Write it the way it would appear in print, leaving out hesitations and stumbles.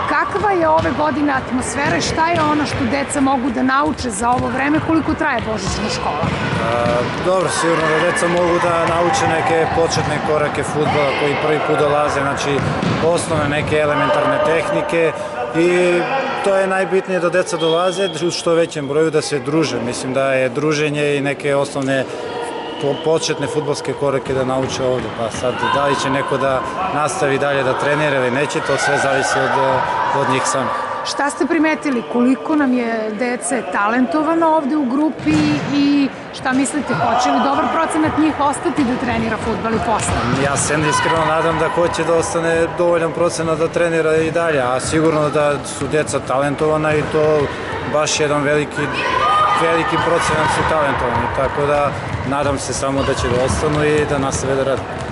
Kakva je ove godine atmosfera i šta je ono što deca mogu da nauče za ovo vreme, koliko traje božićna škola? Dobro, sigurno da deca mogu da nauče neke početne korake fudbala koji prvi put dolaze, znači osnovne neke elementarne tehnike i to je najbitnije da deca dolaze u što većem broju da se druže. Mislim da je druženje i neke osnovne početne fudbalske korake da nauče ovde, pa sad da li će neko da nastavi dalje da trenira ili neće, to sve zavisi od njih samih. Šta ste primetili, koliko nam je dece talentovano ovde u grupi i šta mislite, hoće li dobar procenat njih ostati da trenira fudbal i posle? Ja se iskreno nadam da hoće da ostane dovoljan procenat da trenira i dalje, a sigurno da su deca talentovana i to baš jedan veliki procenat su talentovani, tako da nadam se samo da će da ostanu i da nastave da rade.